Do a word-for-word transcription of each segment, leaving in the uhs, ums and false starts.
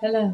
Halo.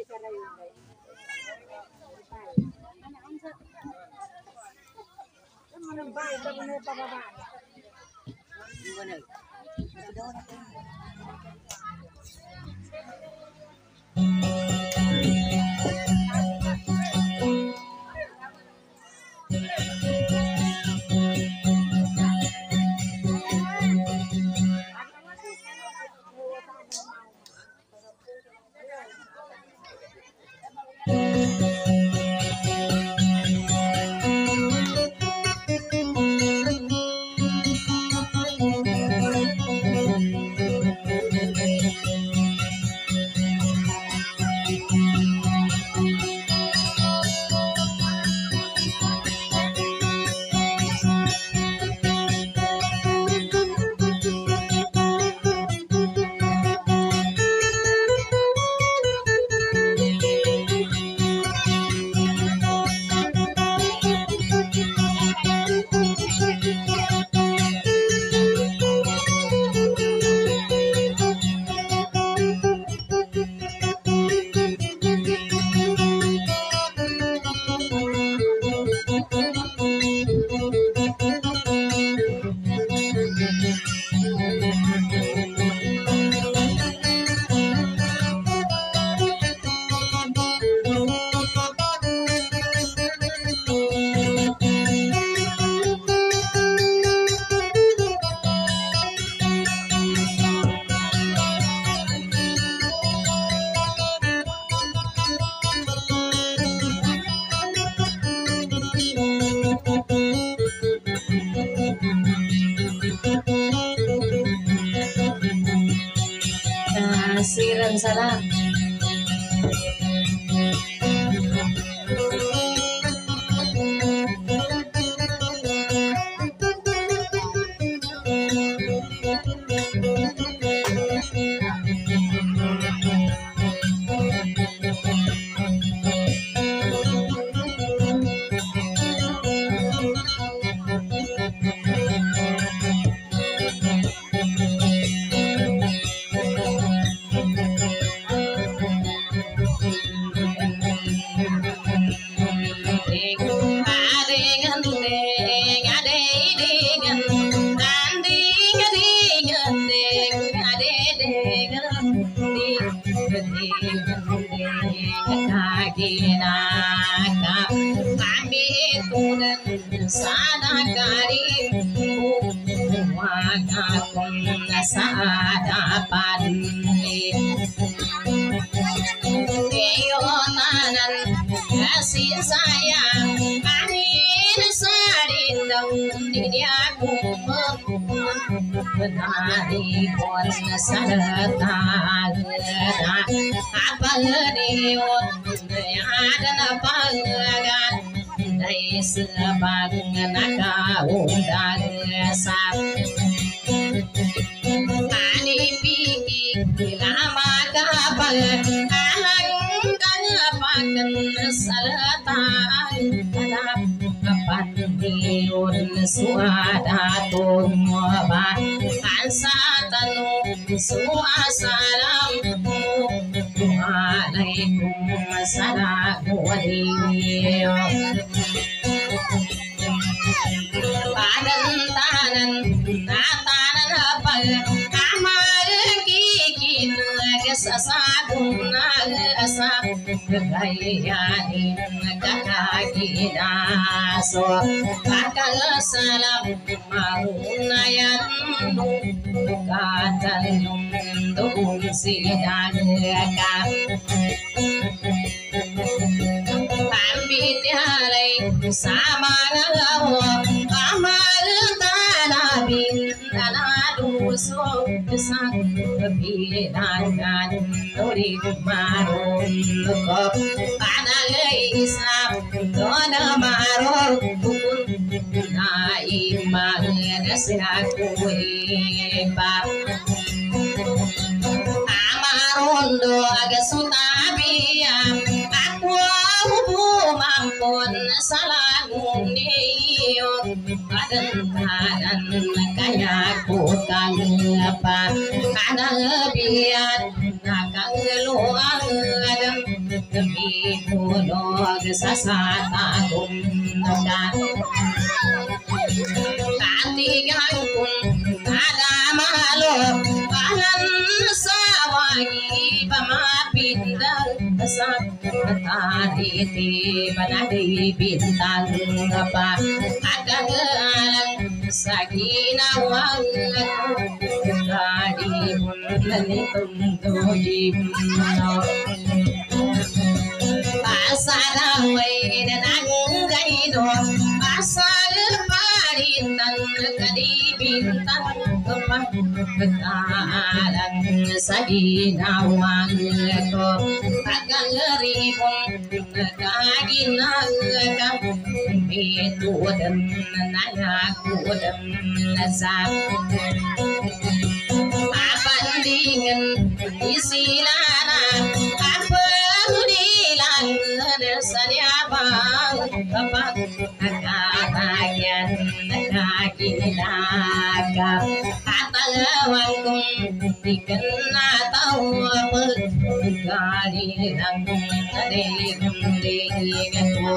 Siran salam. Dari pon sarata apa diun ada pangan dari sebab naka undang sap ani pingi lama kapal alang kapan sarata Pandiun suada tumba ansatanu suasalam alaikum assalamu alaikum padan tanan natanan apa amal kikin sasaduna asap gayani kakakina so akal salam maunayan katan dum sidan ka ambitialai sama lawa amal tanabin tanadu so sang bidangan nuri marun ko panalai isap dona marun na imang nasihaku iba amarondo agasutabiya aku mampun salamun niyo kadang-kadang kaya ku kagapa kadang biar nakang luang มีผู้ดอกสาสาตากุมดาตาติยังกุมอาดามาโลปานันสาวากีปมาปินดาสักตาดิติปนาดิปินตังปะอากังลังsakina wangku kadi bunani tuntudim pasara wedanang gaido pasal paritan kadi bintang kemah ketalang sakina wangku agang ribung kagina kang itu dan aku dan nazar apa dengan isilana apa dilang desanya bang apa kakayan kakinaga atawangkung dikena tahu apa kali lang adegum degengo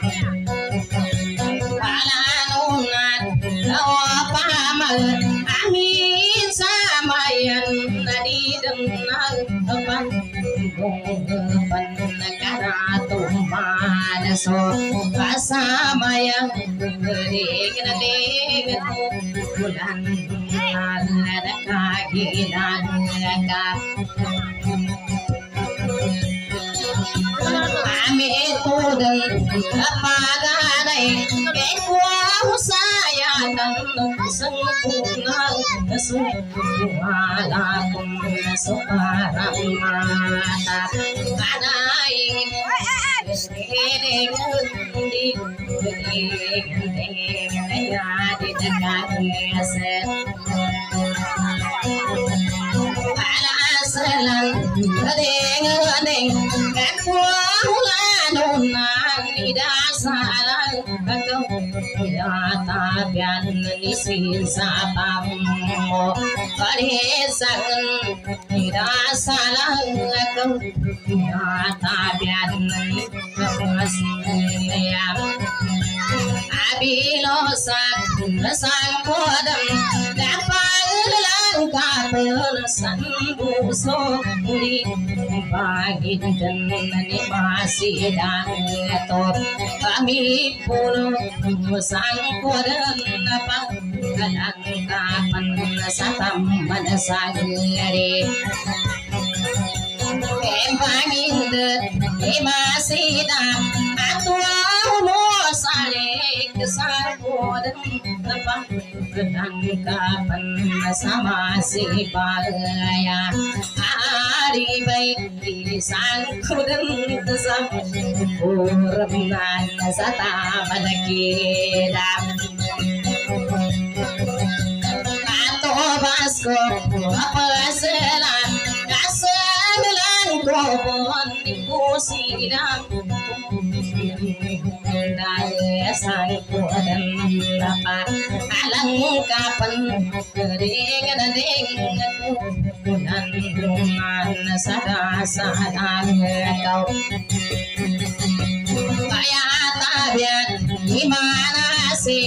palanunan lawapamal amin samayan nadi denang tepan bonggepan negara tumpada so pasamayang gede gede bulan ada kagilan ka Amit pudeng apaganay kekwa saya dan sempurna sempurna kum separang mata kadai gedeng di gedeng gedeng ya di dekat set selang gedeng gedeng kekwa lanunan di dasar kau tidak tabian nisin sapamu parisan tidak salah kau tidak tabian kemasian abilosak sang kodam dapat langkah perasan busuk di pagi dan masih dan top kami pun sang kodam apa kelangkapan satam pada sangari kembangin de masih dan atua sare kesarbodan apa kelangkapan sama si balaya hari baik di sangkudan kesam urban sata pada kita atau basko apa selan kaselan kobon di kusidang daya sangku dan apa alang kapan keringan denganku bulan bulan sada sada kau kayak tabiat gimana sih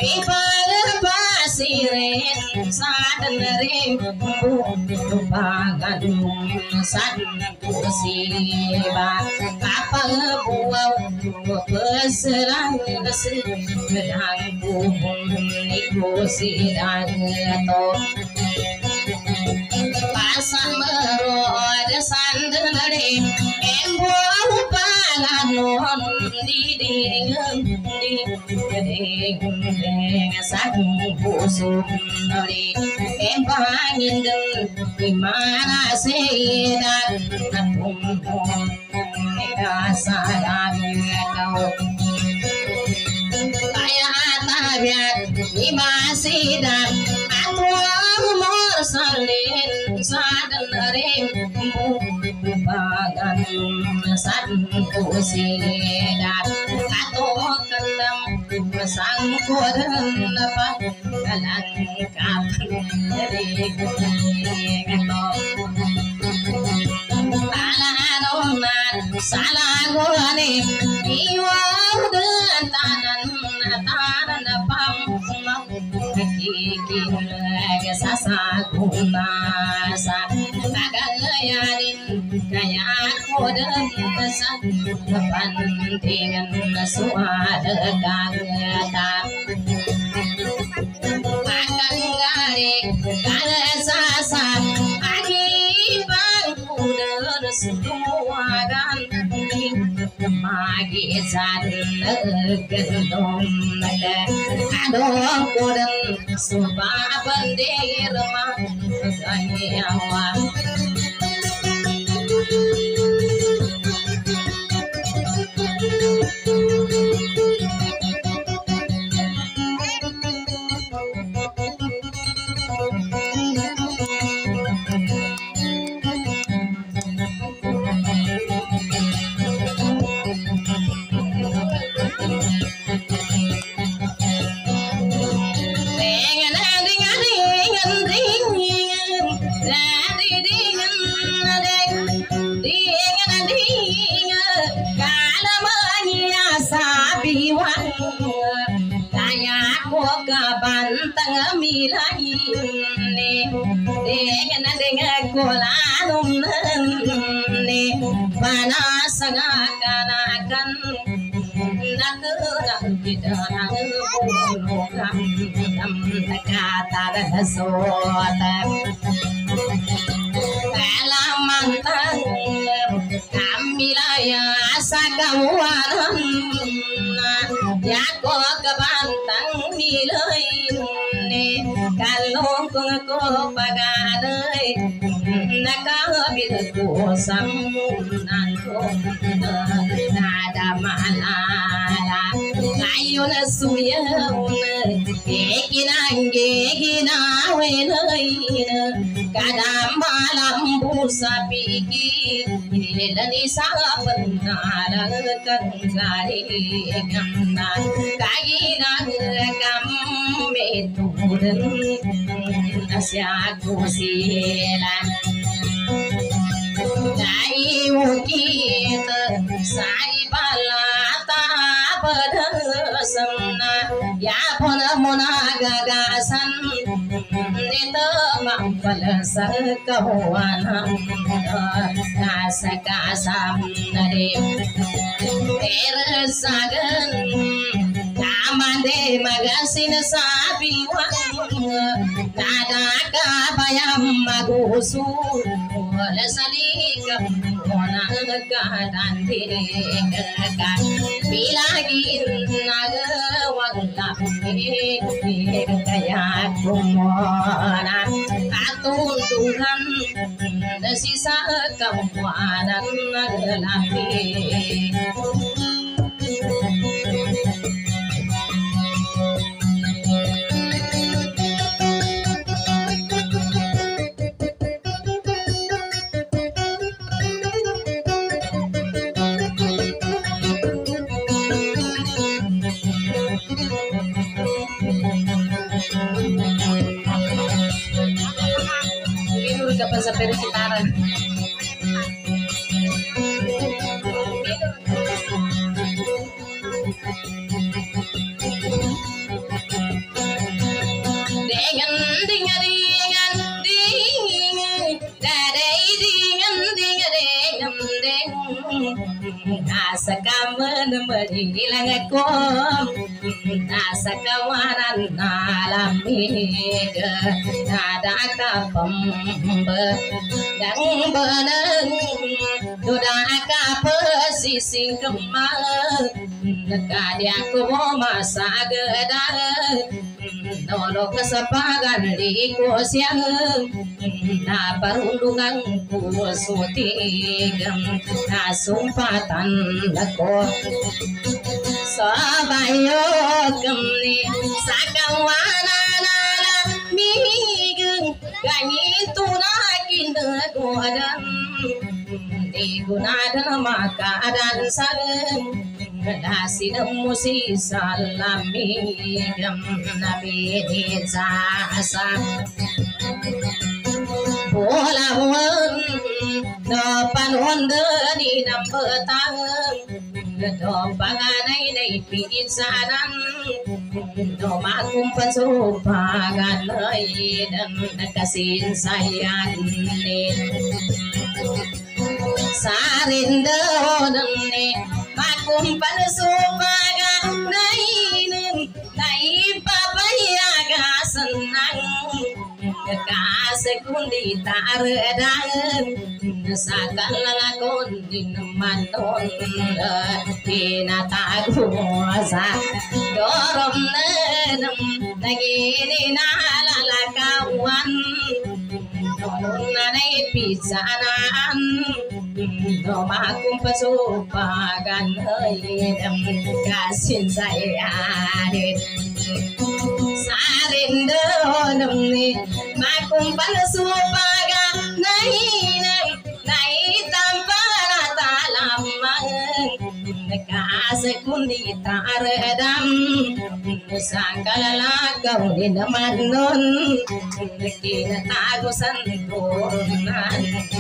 pasiren sadan ring bagan sadan siba apa buau peserang sedang bubung ikusi dan to pasan merod sandere embuau palanon di dengan di gedeng sang busuk nori empangin del dimana seda nampung kasalan kau kayak tabiat di masih dan atuang morsalin sadan ring bagan san kusida atau kendam sang kodan apa kalangkap dari ketok ala anunan salah nasa kagayanin kaya ko dan sa pantingan na suwada kagata akan garik kada sasa akiban kudan suwagan magi san gendong nada adong kudan suba bandir ma ganyawa bantang milai ne dengan dengan kolanum ne panas ngakanakan nak nak kita ngulukam tam kata sota alamantang kamilaya sakawan ya ko kabantang milai ne kalong kong ko pagadai nakabit ko samunan ko nada malala ngayon suyaw ekinang ginawen kadang malam busa pigi ilani sa panala kangari gamna kagina gam metudan asya kusila dai ukit sai balata padasana ya pona mona gagasan nito mampalasa kawana kasa kasam nare tersagan kamande magasin sabiwan nada kabayam magusu wala salika mona gadan tireka bilagin nagawala kaya kumona atun Tuhan sisa kawanan naglapi sa Persikitaran. Dengan dengan dengan dengan dadai dengan dengan dengan dengan asa kaman merilang ako asa kawanan nalamig nada kapamba dang banang duda ka pesising kemang kadya ko masagada nolo kasapagan di ko siyang na parundungan ko sutigam nasumpatan ako sabayo kamni sakawanan migang ganito na kinagodan di gunadan makadan sa Nasi musi salamigam nabi sa bola wan no panonda di nambetang do panganay na ipisanan do makumpan supagan ay nagkasinsayan din sarindon ni makumpan supagan ay naipapayaga senang kasekundi taredan sakal lakon din manon tinatagusa dorom nenam nagini nalalakawan nanay pisanaan do makum pasupagan ayam kasin saya sarindon ni makum pasupagan nainang naitampana talamang kasekundi taredam sangkalalagaw din naman nun kinatagusan turunan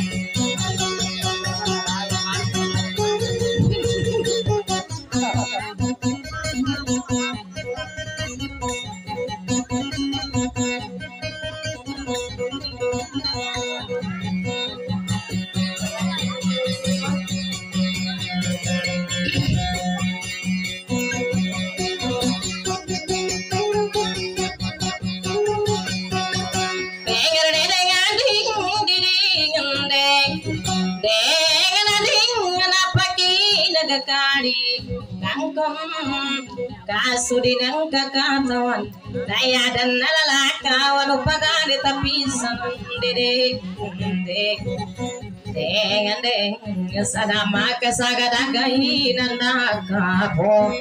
kasudinang kakatawan daya dan nalalakawan upagan di tapisan dede dek dengan deng sadama kasagadagay nandakapo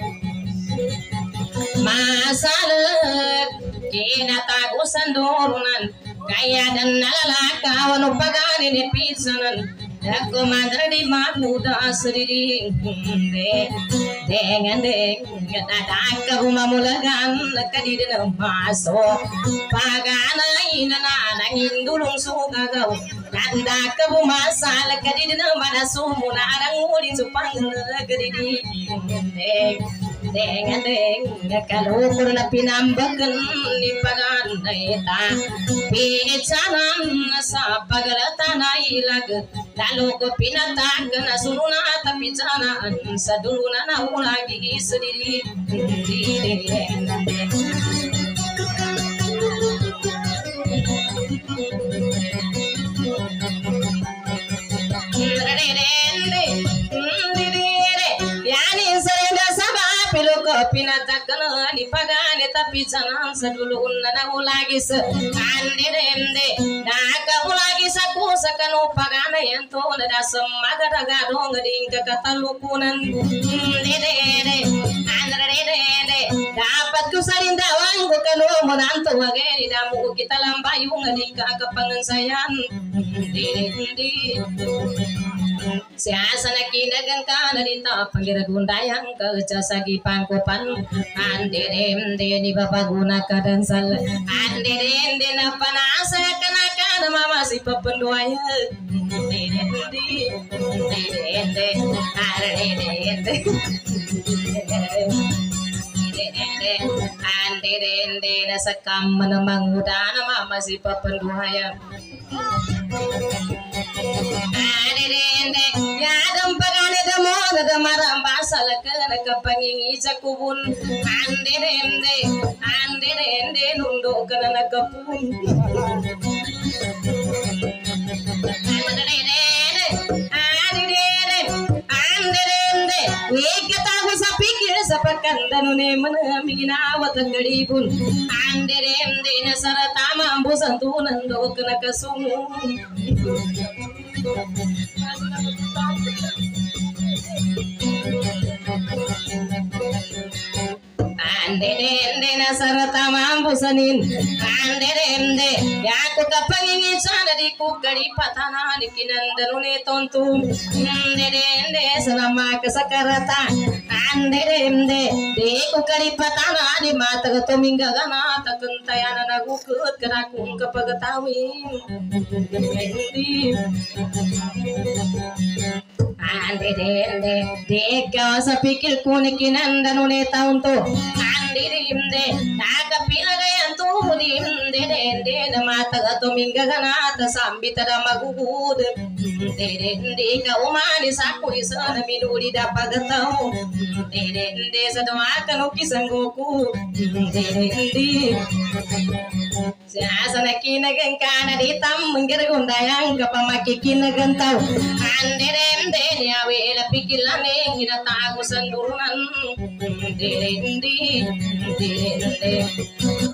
masalah kinatagusan dorunan kaya dan nalalakawan upagan di pisanan aku mandra di mamuda sendiri dengan deng ada rumah mulagan kadi dina masuk pagana ina nangin dulung suka kau anda ke rumah sal kadi dina mana sumuna arang ulin supang kadi di dengan deng kalau kurna pinambakan ni pagana ita picanan sa pagalatan ilag lalu ko pinatagan suruna tapi jangan saduluna na ulagi sendiri pinatakan di pagane tapi jangan saduluna na ulagi se ande demde naka ulagi saku sakano pagana yanto na semaga daga dong ding katalukunan dede dede andre dede dapat ku sarindawang ko kanu monanto wage di damu kita lambayung ding kapangansayan dede dede siasa nakinagang ka na dito panggiragundayang kecasagi pangkopan ande demde ni babaguna kadansal ande demde na panasa kanaka na mama si papenduaya dede dede dede ande demde na sakam manamang udana mama si papenduaya Adirende yadam pagane damo damaram basal kana kapangingi sakubun andirende andirende nundo kana nakapun adirende adirende andirende ekata sa pikir sa pakandanu ne manamigina watangadi pun andirende na sarata mambu santunan do kana kasum ande dende na sarata mambu sanin ande dende ya ku kapangingi sana di ku gadi patana di kinandanu ne tontu ande dende sanama kasakarata ande dende di ku gadi patana di mata to minggagana takentayana nagukut kana kung kapagatawi ande dende deka sa pikir kuni kinanda nune taunto ande dinde naga pinaga yantu dinde dende na mata gato minga ganata sambita da magugud dende ka umani saku isana minuri da pagatau dende sa doaka no kisangoku dende Siasa nakinagan kana di tamengger undayang kapamaki kinagan tau ande dende ya wela pikilane hina tagu sandurunan dende dende